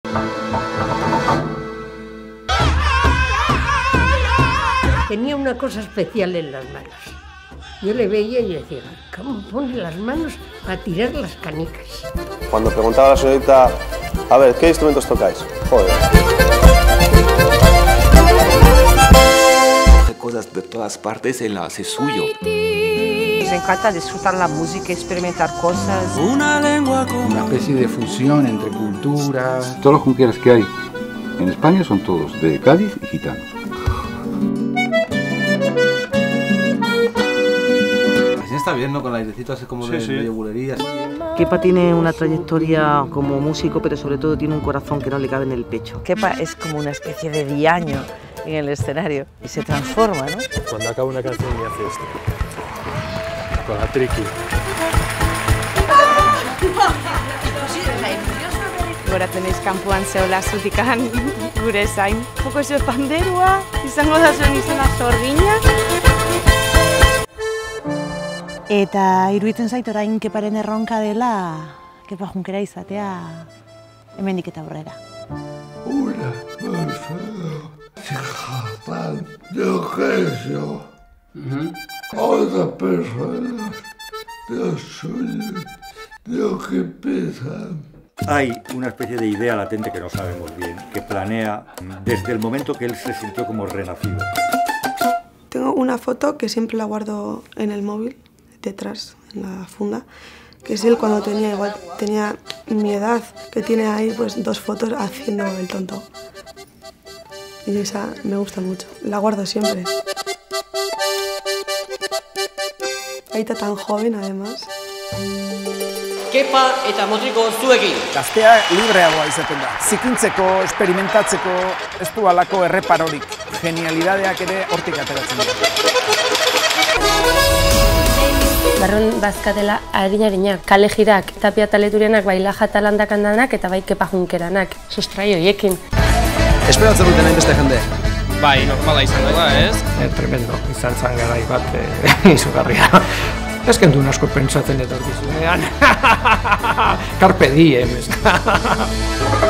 Tenía una cosa especial en las manos. Yo le veía y decía, ¿cómo pone las manos para tirar las canicas? Cuando preguntaba a la señorita, a ver, ¿qué instrumentos tocáis? Joder. Hace cosas de todas partes y lo hace suyo. Me encanta disfrutar la música, experimentar cosas. Una especie de fusión entre culturas. Todos los junqueras que hay en España son todos de Cádiz y gitanos. Está bien, ¿no? Con el airecito así como de bulerías. Kepa tiene una trayectoria como músico, pero sobre todo tiene un corazón que no le cabe en el pecho. Kepa es como una especie de diaño en el escenario y se transforma, ¿no? Cuando acaba una canción me hace esto, con la triqui. Gora tenéis kanpoan zeola zutikan gure zain. Joko zuen panderua, izango da zuen izena zorgina. Eta iruditzen zait orain Keparen erronka dela, Kepa Junkera izatea hemendik eta aurrera. Una persona capaz de oficio. Otra persona de sueño, de lo que piensan. Hay una especie de idea latente que no sabemos bien, que planea desde el momento que él se sintió como renacido. Tengo una foto que siempre la guardo en el móvil, detrás, en la funda, que es él cuando tenía mi edad, que tiene ahí pues 2 fotos haciendo el tonto. Y esa me gusta mucho, la guardo siempre. Ahí está tan joven además. Kepa eta Motriko zuekin. Gaztea libreagoa izaten da. Zikintzeko, experimentatzeko, ez du halako erreparorik. Genialidadeak ere hortik ateratzen dira. Barron bazkatela harina-harina. Kale jirak, Tapia Taleturianak, bai Laja Talandakandanak eta bai Kepa Junkeranak. Sustrai horiekin. Esperatzen duten hainbeste jende. Bai, normala izango da, ez? Tremendo, izan zan garai bat izugarria. Ez kendun asko pentsatzen etorkizunean. Carpe diem, ez?